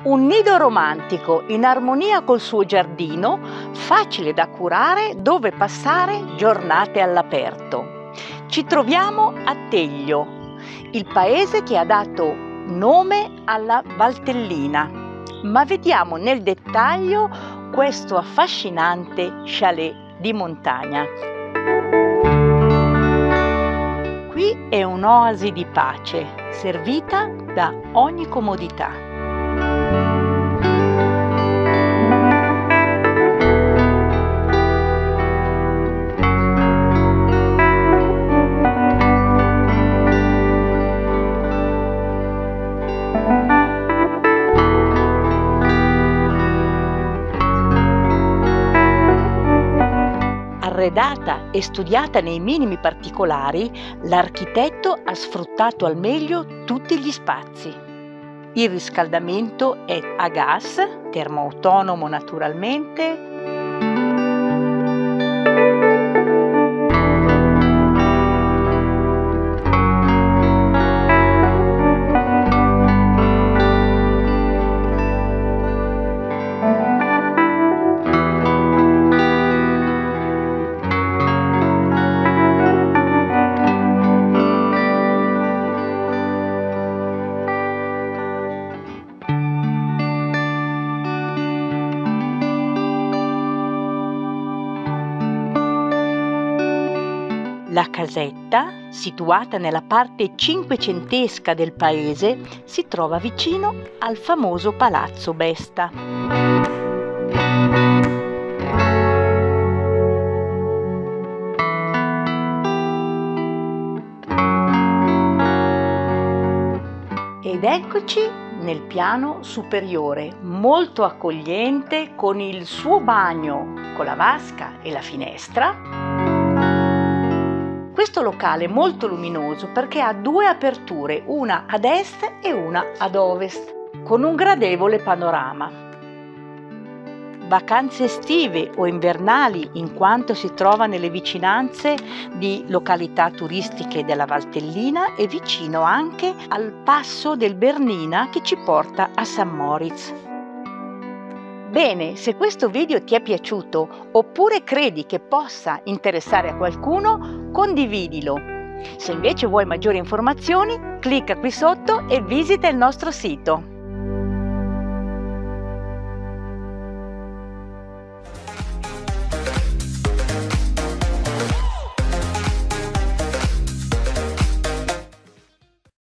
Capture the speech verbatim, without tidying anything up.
Un nido romantico in armonia col suo giardino, facile da curare, dove passare giornate all'aperto. Ci troviamo a Teglio, il paese che ha dato nome alla Valtellina. Ma vediamo nel dettaglio questo affascinante chalet di montagna. Qui è un'oasi di pace, servita da ogni comodità. Arredata e studiata nei minimi particolari, l'architetto ha sfruttato al meglio tutti gli spazi. Il riscaldamento è a gas, termoautonomo naturalmente. La casetta, situata nella parte cinquecentesca del paese, si trova vicino al famoso Palazzo Besta. Ed eccoci nel piano superiore, molto accogliente, con il suo bagno con la vasca e la finestra. Questo locale è molto luminoso perché ha due aperture, una ad est e una ad ovest, con un gradevole panorama. Vacanze estive o invernali, in quanto si trova nelle vicinanze di località turistiche della Valtellina e vicino anche al passo del Bernina che ci porta a San Moritz. Bene, se questo video ti è piaciuto oppure credi che possa interessare a qualcuno, condividilo. Se invece vuoi maggiori informazioni, clicca qui sotto e visita il nostro sito.